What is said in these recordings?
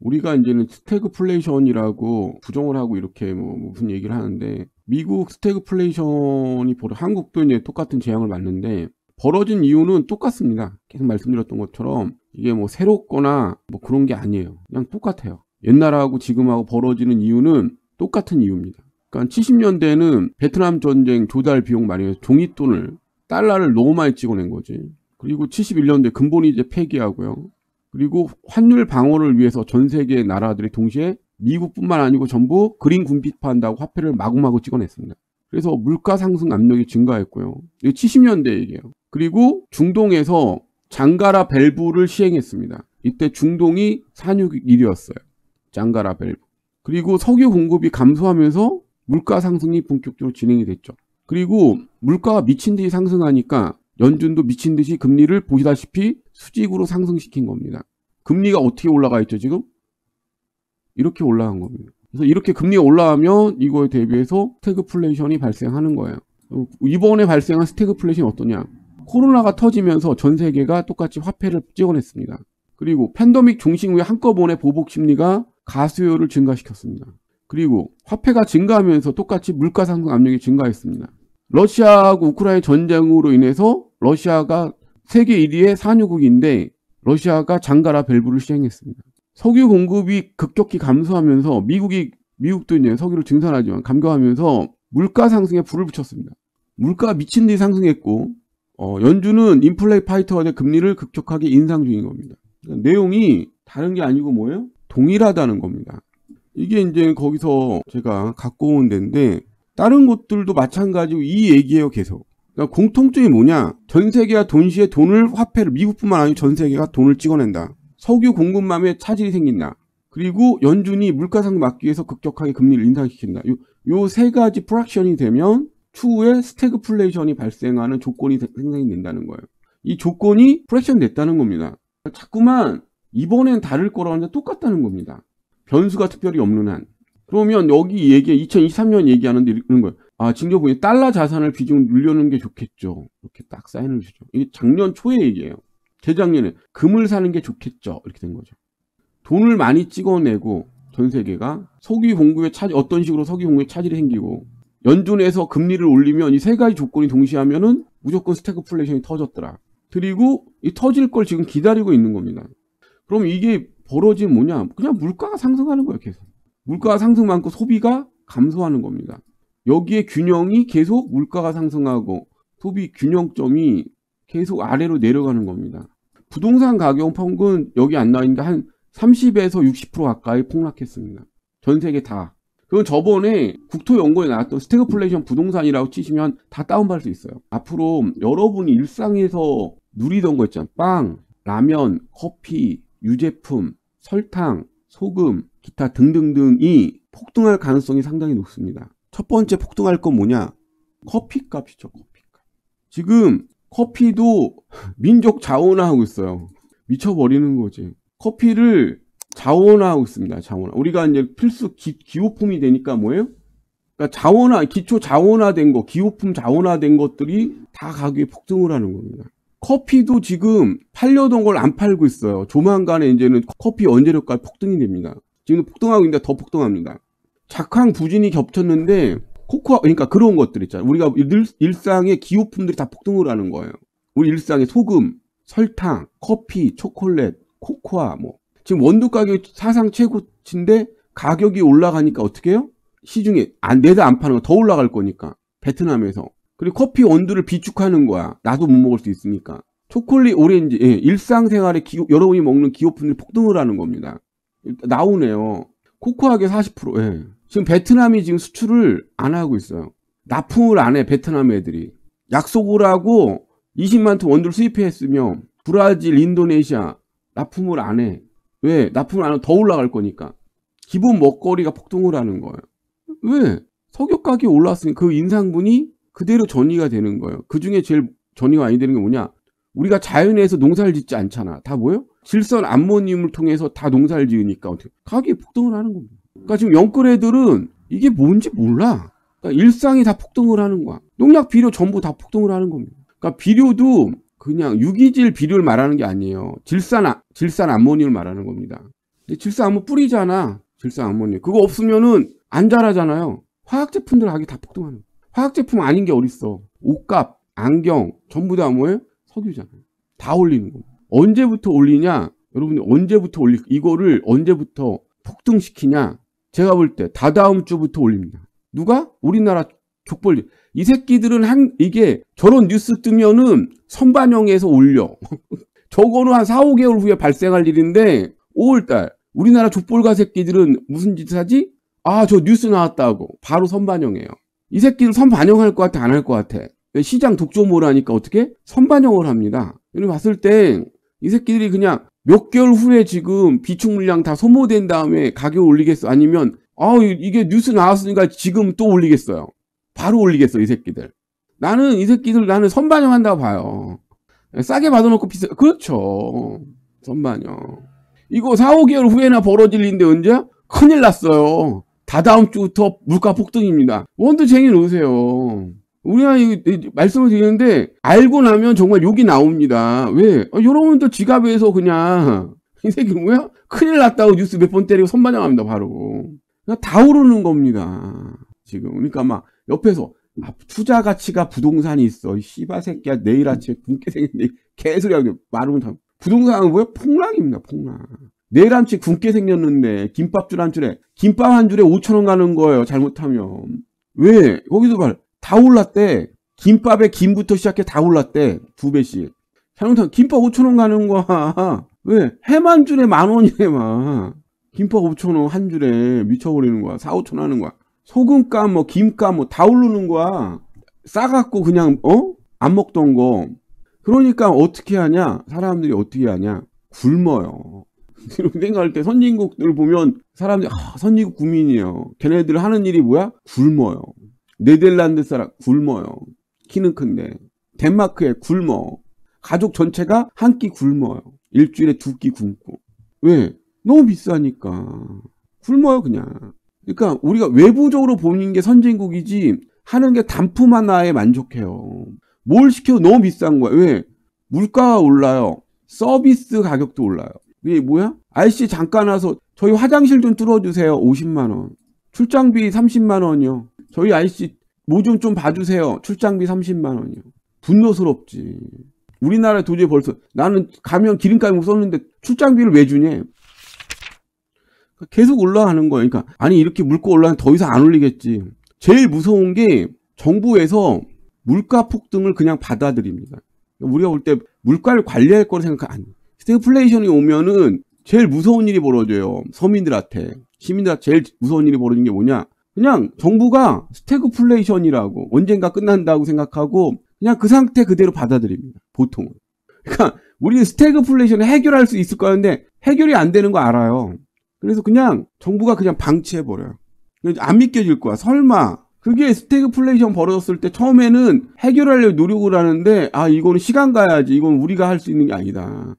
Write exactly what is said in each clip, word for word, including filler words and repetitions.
우리가 이제는 스태그플레이션이라고 부정을 하고 이렇게 뭐 무슨 얘기를 하는데, 미국 스태그플레이션이 벌어 한국도 이제 똑같은 재앙을 맞는데 벌어진 이유는 똑같습니다. 계속 말씀드렸던 것처럼 이게 뭐 새롭거나 뭐 그런 게 아니에요. 그냥 똑같아요. 옛날하고 지금하고 벌어지는 이유는 똑같은 이유입니다. 그러니까 칠십 년대에는 베트남 전쟁 조달 비용 마련해서 종이돈을, 달러를 너무 많이 찍어낸 거지. 그리고 칠십일 년대 근본이제 폐기하고요. 그리고 환율 방어를 위해서 전 세계 나라들이 동시에 미국뿐만 아니고 전부 그린 군비파한다고 화폐를 마구마구 찍어냈습니다. 그래서 물가 상승 압력이 증가했고요. 이게 칠십 년대 얘기예요. 그리고 중동에서 장가라 밸브를 시행했습니다. 이때 중동이 산유 일 위였어요. 장가라 밸브. 그리고 석유 공급이 감소하면서 물가 상승이 본격적으로 진행이 됐죠. 그리고 물가가 미친 듯이 상승하니까 연준도 미친 듯이 금리를 보시다시피 수직으로 상승시킨 겁니다. 금리가 어떻게 올라가 있죠, 지금? 이렇게 올라간 겁니다. 그래서 이렇게 금리가 올라가면 이거에 대비해서 스태그플레이션이 발생하는 거예요. 이번에 발생한 스태그플레이션이 어떠냐? 코로나가 터지면서 전 세계가 똑같이 화폐를 찍어냈습니다. 그리고 팬데믹 종식 후에 한꺼번에 보복 심리가 가수요를 증가시켰습니다. 그리고 화폐가 증가하면서 똑같이 물가 상승 압력이 증가했습니다. 러시아하고 우크라이나 전쟁으로 인해서 러시아가 세계 일 위의 산유국인데 러시아가 장가라 밸브를 시행했습니다. 석유 공급이 급격히 감소하면서 미국이 미국도 이제 석유를 증산하지만 감소하면서 물가 상승에 불을 붙였습니다. 물가가 미친 듯이 상승했고 어, 연준은 인플레이 파이터가 된 금리를 급격하게 인상 중인 겁니다. 그러니까 내용이 다른 게 아니고 뭐예요? 동일하다는 겁니다. 이게 이제 거기서 제가 갖고 온 데인데 다른 곳들도 마찬가지고 이 얘기예요, 계속. 그러니까 공통점이 뭐냐? 전 세계가 동시에 돈을, 화폐를, 미국뿐만 아니고 전 세계가 돈을 찍어낸다. 석유 공급망에 차질이 생긴다. 그리고 연준이 물가상승 막기 위해서 급격하게 금리를 인상시킨다. 요, 요 세 가지 프랙션이 되면 추후에 스태그플레이션이 발생하는 조건이 생성이 된다는 거예요. 이 조건이 프랙션 됐다는 겁니다. 자꾸만 이번엔 다를 거라고 하는데 똑같다는 겁니다. 변수가 특별히 없는 한. 그러면 여기 얘기, 이천이십삼 년 얘기하는데 이런 거예요. 아, 징조분이 달러 자산을 비중 늘려놓는 게 좋겠죠. 이렇게 딱 사인을 주죠. 이게 작년 초의 얘기예요. 재작년에 금을 사는 게 좋겠죠. 이렇게 된 거죠. 돈을 많이 찍어내고 전 세계가 석유 공급에 차질, 어떤 식으로 석유 공급에 차질이 생기고 연준에서 금리를 올리면 이 세 가지 조건이 동시에 하면은 무조건 스태그플레이션이 터졌더라. 그리고 이 터질 걸 지금 기다리고 있는 겁니다. 그럼 이게 벌어지면 뭐냐? 그냥 물가가 상승하는 거예요, 계속. 물가가 상승 많고 소비가 감소하는 겁니다. 여기에 균형이 계속 물가가 상승하고 소비 균형점이 계속 아래로 내려가는 겁니다. 부동산 가격 평균 여기 안 나와 있는데 한 삼십에서 육십 퍼센트 가까이 폭락했습니다. 전 세계 다. 그건 저번에 국토연구원에 나왔던 스태그플레이션 부동산이라고 치시면 다 다운받을 수 있어요. 앞으로 여러분이 일상에서 누리던 거 있잖아요. 빵, 라면, 커피, 유제품, 설탕, 소금, 기타 등등등이 폭등할 가능성이 상당히 높습니다. 첫 번째 폭등할 건 뭐냐? 커피값이죠. 커피값. 지금 커피도 민족 자원화하고 있어요. 미쳐버리는 거지. 커피를 자원화하고 있습니다. 자원화. 우리가 이제 필수 기, 기호품이 되니까 뭐예요? 그러니까 자원화, 기초 자원화된 거, 기호품 자원화된 것들이 다 가격이 폭등을 하는 겁니다. 커피도 지금 팔려던 걸 안 팔고 있어요. 조만간에 이제는 커피 원재료가 폭등이 됩니다. 지금 폭등하고 있는데 더 폭등합니다. 작황 부진이 겹쳤는데 코코아, 그러니까 그런 것들 있잖아요. 우리가 일, 일상의 기호품들이 다 폭등을 하는 거예요. 우리 일상의 소금, 설탕, 커피, 초콜릿, 코코아 뭐 지금 원두 가격이 사상 최고치인데 가격이 올라가니까 어떻게 해요? 시중에 안 내다 안 파는 거 더 올라갈 거니까 베트남에서. 그리고 커피 원두를 비축하는 거야. 나도 못 먹을 수 있으니까. 초콜릿, 오렌지, 예, 일상생활에 기호, 여러분이 먹는 기호품들이 폭등을 하는 겁니다. 나오네요. 코코아계 사십 퍼센트. 예. 지금 베트남이 지금 수출을 안 하고 있어요. 납품을 안 해, 베트남 애들이. 약속을 하고 이십만 톤 원두를 수입했으면 브라질, 인도네시아 납품을 안 해. 왜? 납품을 안 하면 더 올라갈 거니까. 기본 먹거리가 폭등을 하는 거예요. 왜? 석유 가격이 올랐으니 그 인상분이 그대로 전이가 되는 거예요. 그 중에 제일 전이가 많이 되는 게 뭐냐? 우리가 자연에서 농사를 짓지 않잖아. 다 뭐예요? 질산 암모늄을 통해서 다 농사를 지으니까 어떻게 가격이 폭등을 하는 겁니다. 그러니까 지금 영끌 애들은 이게 뭔지 몰라. 그러니까 일상이 다 폭등을 하는 거야. 농약 비료 전부 다 폭등을 하는 겁니다. 그러니까 비료도 그냥 유기질 비료를 말하는 게 아니에요. 질산, 질산 암모늄을 말하는 겁니다. 질소암모 뿌리잖아. 질소암모늄. 그거 없으면은 안 자라잖아요. 화학제품들 하기 다 폭등하는 거예요. 화학제품 아닌 게 어딨어. 옷값, 안경 전부 다 뭐예요? 석유잖아요. 다 올리는 거예요. 언제부터 올리냐? 여러분들 언제부터 올리 이거를 언제부터 폭등시키냐? 제가 볼 때 다다음 주부터 올립니다. 누가? 우리나라 족벌. 이 새끼들은 한 이게 저런 뉴스 뜨면은 선반영해서 올려. 저거는 한 사, 오 개월 후에 발생할 일인데 오월달 우리나라 족벌가 새끼들은 무슨 짓을 하지? 아, 저 뉴스 나왔다고 바로 선반영해요. 이 새끼들 선반영할 것 같아, 안 할 것 같아? 시장 독점을 하니까 어떻게? 선반영을 합니다. 여러분 봤을 때 이 새끼들이 그냥 몇 개월 후에 지금 비축 물량 다 소모된 다음에 가격을 올리겠어? 아니면 아, 이게 뉴스 나왔으니까 지금 또 올리겠어요? 바로 올리겠어, 이 새끼들. 나는 이 새끼들 나는 선반영한다고 봐요. 싸게 받아놓고 비싸. 그렇죠. 선반영. 이거 사, 오 개월 후에나 벌어질 일인데 언제? 큰일 났어요. 다다음 주부터 물가 폭등입니다. 원두쟁이 놓으세요. 우리가 말씀을 드리는데 알고 나면 정말 욕이 나옵니다. 왜? 아, 여러분들 지갑에서 그냥 이 새끼 뭐야? 큰일 났다고 뉴스 몇 번 때리고 선반영합니다. 바로. 다 오르는 겁니다. 지금. 그러니까 막 옆에서 아, 투자 가치가 부동산이 있어. 이 씨바 새끼야 내일 아침에 굶게 생겼네. 개소리하고 말하면 다. 부동산은 뭐야? 폭락입니다. 폭락. 내일 아침에 굶게 생겼는데 김밥줄 한 줄에 김밥 한 줄에 오천 원 가는 거예요. 잘못하면. 왜? 거기서 말 다 올랐대. 김밥에 김부터 시작해 다 올랐대. 두 배씩. 잘못하면 김밥 오천 원 가는 거야. 왜? 햄 한 줄에 만 원이래 막. 김밥 오천 원 한 줄에 미쳐버리는 거야. 사, 오천 원 하는 거야. 소금값 뭐 김값 뭐 다 오르는 거야. 싸갖고 그냥 어? 안 먹던 거. 그러니까 어떻게 하냐? 사람들이 어떻게 하냐? 굶어요. 생각할 때 선진국들 보면 사람들이 아, 선진국 국민이에요. 걔네들 하는 일이 뭐야? 굶어요. 네덜란드 사람 굶어요. 키는 큰데. 덴마크에 굶어. 가족 전체가 한 끼 굶어요. 일주일에 두 끼 굶고. 왜? 너무 비싸니까. 굶어요 그냥. 그러니까 우리가 외부적으로 보는 게 선진국이지 하는 게 단품 하나에 만족해요. 뭘 시켜도 너무 비싼 거야. 왜? 물가가 올라요. 서비스 가격도 올라요. 이게 뭐야? 아저씨 잠깐 와서 저희 화장실 좀 뚫어주세요. 오십만 원. 출장비 삼십만 원이요. 저희 아저씨 뭐 좀 좀 봐주세요. 출장비 삼십만 원이요. 분노스럽지. 우리나라에 도저히 벌써 나는 가면 기름값 못 썼는데 출장비를 왜 주냐? 계속 올라가는 거예요. 그러니까 아니 이렇게 물가 올라가면 더 이상 안 올리겠지. 제일 무서운 게 정부에서 물가 폭등을 그냥 받아들입니다. 우리가 볼 때 물가를 관리할 거로 생각하면 안 돼. 스태그플레이션이 오면은 제일 무서운 일이 벌어져요. 서민들한테. 시민들한테 제일 무서운 일이 벌어진 게 뭐냐? 그냥 정부가 스태그플레이션이라고 언젠가 끝난다고 생각하고 그냥 그 상태 그대로 받아들입니다. 보통은. 그러니까 우리는 스태그플레이션을 해결할 수 있을 거였는데 해결이 안 되는 거 알아요. 그래서 그냥 정부가 그냥 방치해버려요. 안 믿겨질 거야. 설마. 그게 스태그플레이션 벌어졌을 때 처음에는 해결하려고 노력을 하는데 아 이거는 시간 가야지. 이건 우리가 할 수 있는 게 아니다.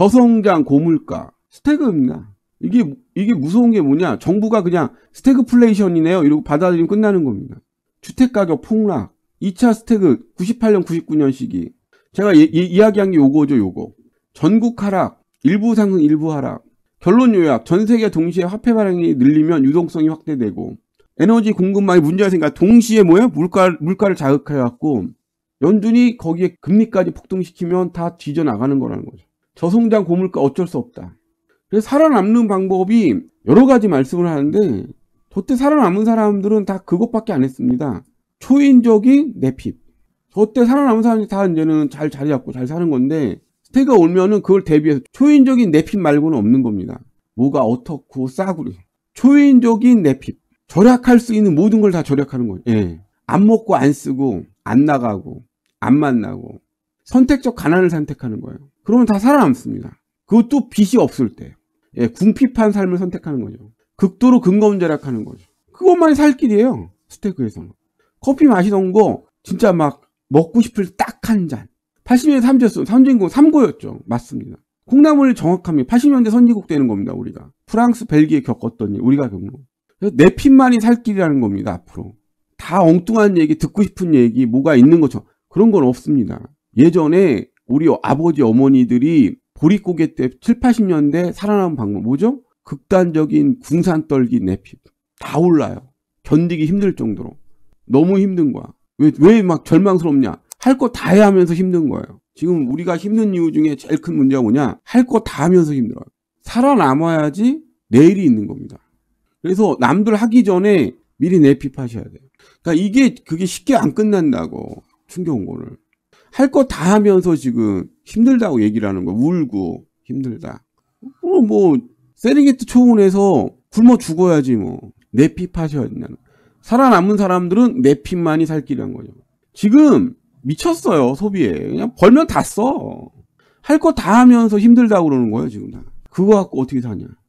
저성장 고물가. 스태그입니다. 이게 이게 무서운 게 뭐냐. 정부가 그냥 스태그플레이션이네요. 이러고 받아들이면 끝나는 겁니다. 주택가격 폭락. 이 차 스태그 구십팔 년 구십구 년 시기. 제가 예, 예, 이야기한 게 요거죠. 요거. 전국 하락. 일부 상승 일부 하락. 결론 요약. 전 세계 동시에 화폐 발행이 늘리면 유동성이 확대되고 에너지 공급망에 문제가 생기니까 동시에 뭐예요? 물가, 물가를 자극해갖고 연준이 거기에 금리까지 폭등시키면 다 뒤져나가는 거라는 거죠. 저성장 고물가 어쩔 수 없다. 그래서 살아남는 방법이 여러 가지 말씀을 하는데 저때 살아남은 사람들은 다 그것밖에 안 했습니다. 초인적인 내핍. 저때 살아남은 사람들이 다 이제는 잘 자리 잡고 잘 사는 건데 스태그가 오면은 그걸 대비해서 초인적인 내핍 말고는 없는 겁니다. 뭐가 어떻고 싸구려. 초인적인 내핍. 절약할 수 있는 모든 걸 다 절약하는 거예요. 예. 안 먹고 안 쓰고 안 나가고 안 만나고 선택적 가난을 선택하는 거예요. 그러면 다 살아남습니다. 그것도 빚이 없을 때. 예, 궁핍한 삶을 선택하는 거죠. 극도로 근검 절약하는 거죠. 그것만이 살 길이에요. 스태그에서는. 커피 마시던 거 진짜 막 먹고 싶을 때 딱 한 잔. 팔십 년대 삼 조, 선진국 삼 고였죠. 맞습니다. 콩나물 정확합니다. 팔십 년대 선진국 되는 겁니다. 우리가. 프랑스, 벨기에 겪었던 일, 우리가 겪는 거. 내 핏만이 살 길이라는 겁니다. 앞으로. 다 엉뚱한 얘기, 듣고 싶은 얘기, 뭐가 있는 것처럼. 그런 건 없습니다. 예전에 우리 아버지, 어머니들이 보릿고개 때 칠, 팔십 년대 살아남은 방법 뭐죠? 극단적인 궁산 떨기 내핍 다 올라요. 견디기 힘들 정도로. 너무 힘든 거야. 왜, 왜 막 절망스럽냐? 할 거 다 해야 하면서 힘든 거예요. 지금 우리가 힘든 이유 중에 제일 큰 문제가 뭐냐? 할 거 다 하면서 힘들어요. 살아남아야지 내일이 있는 겁니다. 그래서 남들 하기 전에 미리 내핍하셔야 돼요. 그러니까 이게 그게 쉽게 안 끝난다고. 충격원고를. 할 거 다 하면서 지금 힘들다고 얘기를 하는 거야. 울고 힘들다. 어, 뭐 세렝게티 초원에서 굶어 죽어야지 뭐. 내핍하셔야 된다는. 살아남은 사람들은 내핍만이 살 길이란 거죠. 지금 미쳤어요. 소비에. 그냥 벌면 다 써. 할 거 다 하면서 힘들다고 그러는 거예요. 지금 다. 그거 갖고 어떻게 사냐.